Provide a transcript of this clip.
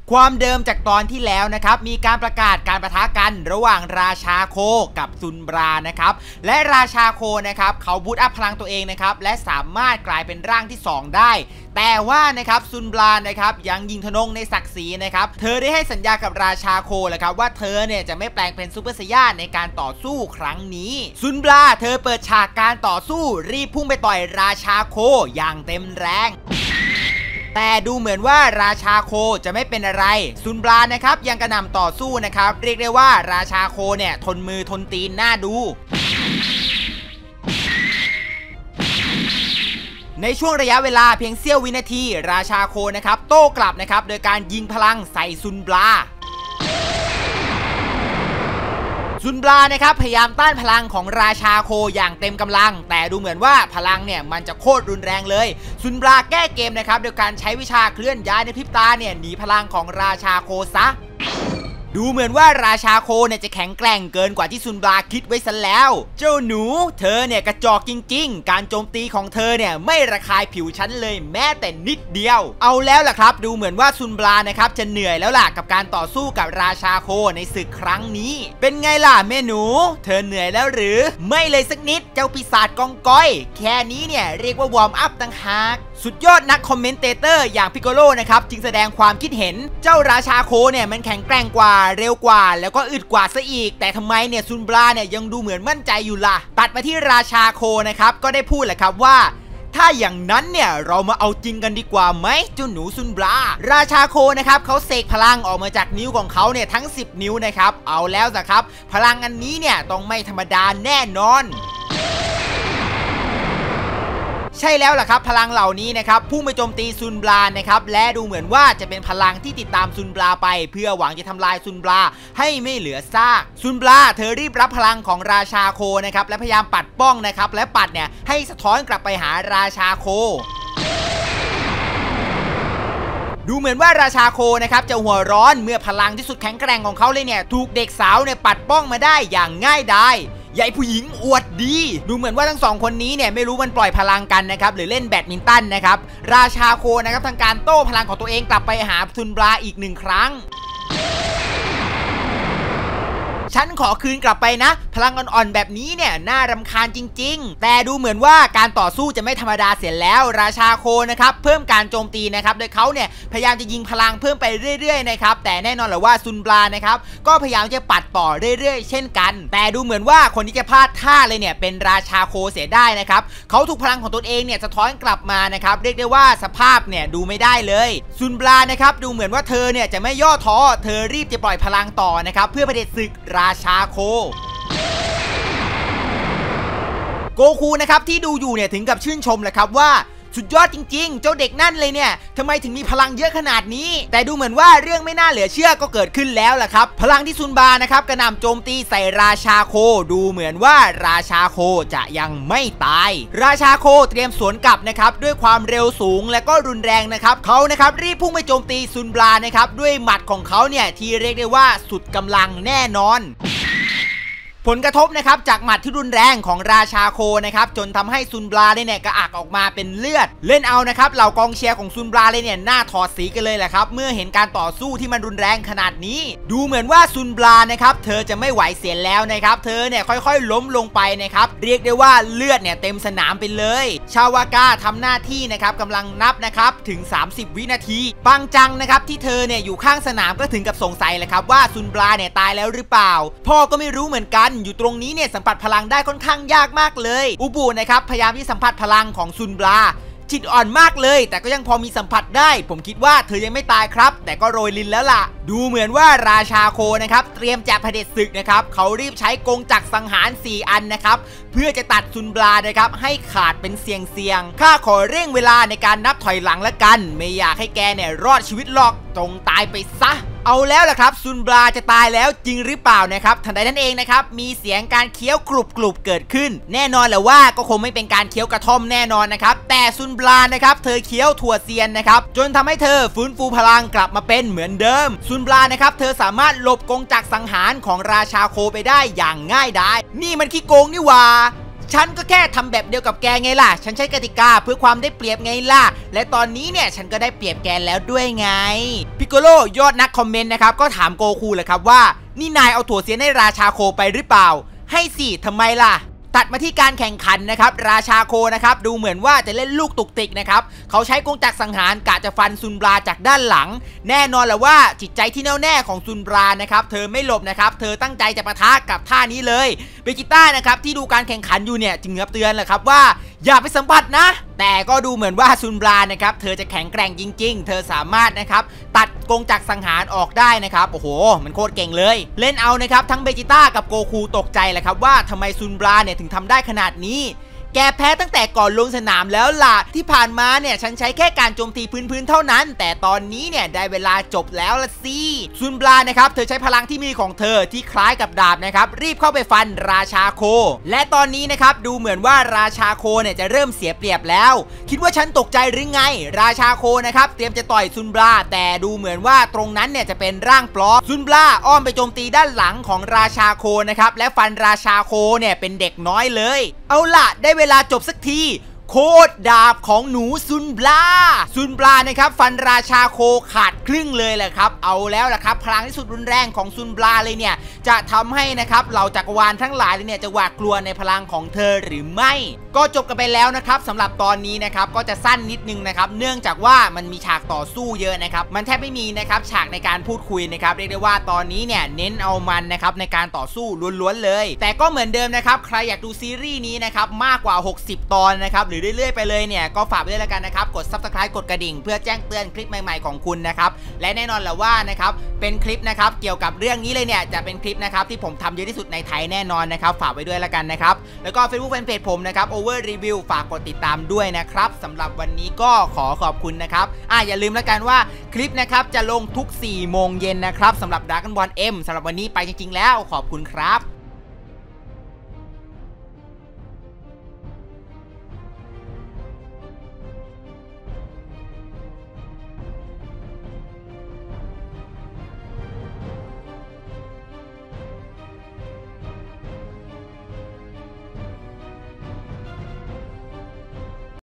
ความเดิมจากตอนที่แล้วนะครับมีการประกาศการปะทะกันระหว่างราชาโคกับซุนบรานะครับและราชาโคนะครับเขาบูตอัพพลังตัวเองนะครับและสามารถกลายเป็นร่างที่2ได้แต่ว่านะครับซุนบรานะครับยังยิงทะนงในศักดิ์ศรีนะครับเธอได้ให้สัญญากับราชาโคแหละครับว่าเธอเนี่ยจะไม่แปลงเป็นซูเปอร์ไซย่าในการต่อสู้ครั้งนี้ซุนบราเธอเปิดฉากการต่อสู้รีบพุ่งไปต่อยราชาโคอย่างเต็มแรงแต่ดูเหมือนว่าราชาโคจะไม่เป็นอะไรซุนบรานะครับยังกระหน่ำต่อสู้นะครับเรียกได้ว่าราชาโคเนี่ยทนมือทนตีนน่าดูในช่วงระยะเวลาเพียงเสี้ยววินาทีราชาโคนะครับโต้กลับนะครับโดยการยิงพลังใส่ซุนบราซุนบรานะครับพยายามต้านพลังของราชาโคอย่างเต็มกำลังแต่ดูเหมือนว่าพลังเนี่ยมันจะโคตรรุนแรงเลยซุนบราแก้เกมนะครับโดยการใช้วิชาเคลื่อนย้ายในพริบตาเนี่ยหนีพลังของราชาโคซะดูเหมือนว่าราชาโคเนี่ยจะแข็งแกร่งเกินกว่าที่ซุนบราคิดไว้ซะแล้วเจ้าหนูเธอเนี่ยกระจอกจริงๆการโจมตีของเธอเนี่ยไม่ระคายผิวฉันเลยแม้แต่นิดเดียวเอาแล้วล่ะครับดูเหมือนว่าซุนบรานะครับจะเหนื่อยแล้วล่ะกับการต่อสู้กับราชาโคในศึกครั้งนี้เป็นไงล่ะแม่หนูเธอเหนื่อยแล้วหรือไม่เลยสักนิดเจ้าปีศาจกองก้อยแค่นี้เนี่ยเรียกว่าวอร์มอัพต่างหากสุดยอดนักคอมเมนเตเตอร์อย่างพิโกโลนะครับจึงแสดงความคิดเห็นเจ้าราชาโคเนี่ยมันแข็งแกร่งกว่าเร็วกว่าแล้วก็อึดกว่าซะอีกแต่ทำไมเนี่ยซุนบราเนี่ยยังดูเหมือนมั่นใจอยู่ล่ะตัดมาที่ราชาโคนะครับก็ได้พูดแหละครับว่าถ้าอย่างนั้นเนี่ยเรามาเอาจริงกันดีกว่าไหมเจ้าหนูซุนบราราชาโคนะครับเขาเสกพลังออกมาจากนิ้วของเขาเนี่ยทั้ง10นิ้วนะครับเอาแล้วสิครับพลังอันนี้เนี่ยต้องไม่ธรรมดาแน่นอนใช่แล้วล่ะครับพลังเหล่านี้นะครับพุ่งไปโจมตีซุนบรานะครับและดูเหมือนว่าจะเป็นพลังที่ติดตามซุนบราไปเพื่อหวังจะทำลายซุนบราให้ไม่เหลือซากซุนบราเธอรีบรับพลังของราชาโคนะครับและพยายามปัดป้องนะครับและปัดเนี่ยให้สะท้อนกลับไปหาราชาโคดูเหมือนว่าราชาโคนะครับจะหัวร้อนเมื่อพลังที่สุดแข็งแกร่งของเขาเลยเนี่ยถูกเด็กสาวเนี่ยปัดป้องมาได้อย่างง่ายดายใหญ่ผู้หญิงอวดดีดูเหมือนว่าทั้งสองคนนี้เนี่ยไม่รู้มันปล่อยพลังกันนะครับหรือเล่นแบดมินตันนะครับราชาโคนะครับทางการโต้พลังของตัวเองกลับไปหาซุนบราอีก1ครั้งฉันขอคืนกลับไปนะพลังอ่อนๆแบบนี้เนี่ยน่ารำคาญจริงๆแต่ดูเหมือนว่าการต่อสู้จะไม่ธรรมดาเสียแล้วราชาโคนะครับเพิ่มการโจมตีนะครับโดยเขาเนี่ยพยายามจะยิงพลังเพิ่มไปเรื่อยๆนะครับแต่แน่นอนแหละว่าซุนบรานะครับก็พยายามจะปัดต่อเรื่อยๆเช่นกันแต่ดูเหมือนว่าคนที่จะพลาดท่าเลยเนี่ยเป็นราชาโคเสียได้นะครับเขาถูกพลังของตนเองเนี่ยสะท้อนกลับมานะครับเรียกได้ว่าสภาพเนี่ยดูไม่ได้เลยซุนบรานะครับดูเหมือนว่าเธอเนี่ยจะไม่ย่อท้อเธอรีบจะปล่อยพลังต่อนะครับเพื่อเผด็จศึกราชาโคโกคูนะครับที่ดูอยู่เนี่ยถึงกับชื่นชมแหละครับว่าสุดยอดจริงๆเจ้าเด็กนั่นเลยเนี่ยทำไมถึงมีพลังเยอะขนาดนี้แต่ดูเหมือนว่าเรื่องไม่น่าเหลือเชื่อก็เกิดขึ้นแล้วแหละครับพลังที่ซุนบรานะครับกระหน่ำโจมตีใส่ราชาโคดูเหมือนว่าราชาโคจะยังไม่ตายราชาโคเตรียมสวนกลับนะครับด้วยความเร็วสูงและก็รุนแรงนะครับเขานะครับรีบพุ่งไปโจมตีซุนบรานะครับด้วยหมัดของเขาเนี่ยที่เรียกได้ว่าสุดกำลังแน่นอนผลกระทบนะครับจากหมัดที่รุนแรงของราชาโคนะครับจนทำให้ซุนบราเนี่ยกระอักออกมาเป็นเลือดเล่นเอานะครับเหล่ากองเชียร์ของซุนบราเนี่ยหน้าถอดสีกันเลยแหละครับเมื่อเห็นการต่อสู้ที่มันรุนแรงขนาดนี้ดูเหมือนว่าซุนบรานะครับเธอจะไม่ไหวเสียแล้วนะครับเธอเนี่ยค่อยๆล้มลงไปนะครับเรียกได้ว่าเลือดเนี่ยเต็มสนามไปเลยชาวากาทำหน้าที่นะครับกำลังนับนะครับถึง30วินาทีปังจังนะครับที่เธอเนี่ยอยู่ข้างสนามก็ถึงกับสงสัยแหละครับว่าซุนบราเนี่ยตายแล้วหรือเปล่าพ่อก็ไม่รู้เหมือนกันอยู่ตรงนี้เนี่ยสัมผัสพลังได้ค่อนข้างยากมากเลยอุบุนะครับพยายามที่สัมผัสพลังของซุนบราจิตอ่อนมากเลยแต่ก็ยังพอมีสัมผัสได้ผมคิดว่าเธอยังไม่ตายครับแต่ก็โรยลิ้นแล้วล่ะดูเหมือนว่าราชาโคนะครับเตรียมจะเผด็จศึกนะครับเขารีบใช้กงจักรสังหาร4อันนะครับเพื่อจะตัดซุนบรานะครับให้ขาดเป็นเสียงข้าขอเร่งเวลาในการนับถอยหลังละกันไม่อยากให้แกเนี่ยรอดชีวิตหรอกจงตายไปซะเอาแล้วล่ะครับซุนบราจะตายแล้วจริงหรือเปล่านะครับทันใดนั้นเองนะครับมีเสียงการเคี้ยวกรุบเกิดขึ้นแน่นอนแหละว่าก็คงไม่เป็นการเคี้ยวกระท่อมแน่นอนนะครับแต่ซุนบรานะครับเธอเคี้ยวถั่วเซียนนะครับจนทำให้เธอฟื้นฟูพลังกลับมาเป็นเหมือนเดิมซุนบรานะครับเธอสามารถหลบกงจักรสังหารของราชาโคไปได้อย่างง่ายดายนี่มันขี้โกงนี่หว่าฉันก็แค่ทำแบบเดียวกับแกไงล่ะฉันใช้กติกาเพื่อความได้เปรียบไงล่ะและตอนนี้เนี่ยฉันก็ได้เปรียบแกแล้วด้วยไงพิกโกโลยอดนักคอมเมนต์นะครับก็ถามโกคูเลยครับว่านี่นายเอาถั่วเสียนให้ราชาโคไปหรือเปล่าให้สิทำไมล่ะตัดมาที่การแข่งขันนะครับราชาโคนะครับดูเหมือนว่าจะเล่นลูกตุกติกนะครับเขาใช้กงจักรสังหารกะจะฟันซุนบราจากด้านหลังแน่นอนแหละว่าจิตใจที่แน่วแน่ของซุนบรานะครับเธอไม่หลบนะครับเธอตั้งใจจะปะทะกับท่านี้เลยเบจิต้านะครับที่ดูการแข่งขันอยู่เนี่ยจึงเตือนแหละครับว่าอย่าไปสัมผัสนะแต่ก็ดูเหมือนว่าซุนบรานะครับเธอจะแข็งแกร่งจริงๆเธอสามารถนะครับตัดกงจักรสังหารออกได้นะครับโอ้โหมันโคตรเก่งเลยเล่นเอานะครับทั้งเบจิต้ากับโกคูตกใจแหละครับว่าทำไมซุนบราเนี่ยถึงทำได้ขนาดนี้แกแพ้ตั้งแต่ก่อนลงสนามแล้วล่ะที่ผ่านมาเนี่ยฉันใช้แค่การโจมตีพื้นๆเท่านั้นแต่ตอนนี้เนี่ยได้เวลาจบแล้วละสิซุนบรานะครับเธอใช้พลังที่มีของเธอที่คล้ายกับดาบนะครับรีบเข้าไปฟันราชาโคและตอนนี้นะครับดูเหมือนว่าราชาโคเนี่ยจะเริ่มเสียเปรียบแล้วคิดว่าฉันตกใจหรือไงราชาโคนะครับเตรียมจะต่อยซุนบราแต่ดูเหมือนว่าตรงนั้นเนี่ยจะเป็นร่างปลอมซุนบราอ้อมไปโจมตีด้านหลังของราชาโคนะครับและฟันราชาโคเนี่ยเป็นเด็กน้อยเลยเอาล่ะได้เวลาจบสักทีโคตรดาบของหนูซุนบรานะครับฟันราชาโคขาดครึ่งเลยแหละครับเอาแล้วล่ะครับพลังที่สุดรุนแรงของซุนบราเลยเนี่ยจะทำให้นะครับเหล่าจักรวาลทั้งหลายเนี่ยจะหวาดกลัวในพลังของเธอหรือไม่ก็จบกันไปแล้วนะครับสำหรับตอนนี้นะครับก็จะสั้นนิดนึงนะครับเนื่องจากว่ามันมีฉากต่อสู้เยอะนะครับมันแทบไม่มีนะครับฉากในการพูดคุยนะครับเรียกได้ว่าตอนนี้เนี่ยเน้นเอามันนะครับในการต่อสู้ล้วนๆเลยแต่ก็เหมือนเดิมนะครับใครอยากดูซีรีส์นี้นะครับมากกว่า60ตอนนะครับหรือเรื่อยๆไปเลยเนี่ยก็ฝากไว้ด้วยแล้วกันนะครับกด Subscribe กดกระดิ่งเพื่อแจ้งเตือนคลิปใหม่ๆของคุณนะครับและแน่นอนแหละว่านะครับเป็นคลิปนะครับเกี่ยวกับเรื่องนี้เลยเนี่ยจะเป็นคลิปนะครับที่ผมทำเยอะที่สุดในไทยแน่นอนนะครับฝากไว้ด้วยแล้วกันนะครับแล้วก็ Facebook Fanpage ผมนะครับ Over Review ฝากกดติดตามด้วยนะครับสำหรับวันนี้ก็ขอขอบคุณนะครับอย่าลืมแล้วกันว่าคลิปนะครับจะลงทุก4 โมงเย็นนะครับสำหรับ Dragon Ball M สำหรับวันนี้ไปจริงๆแล้วขอบคุณครับ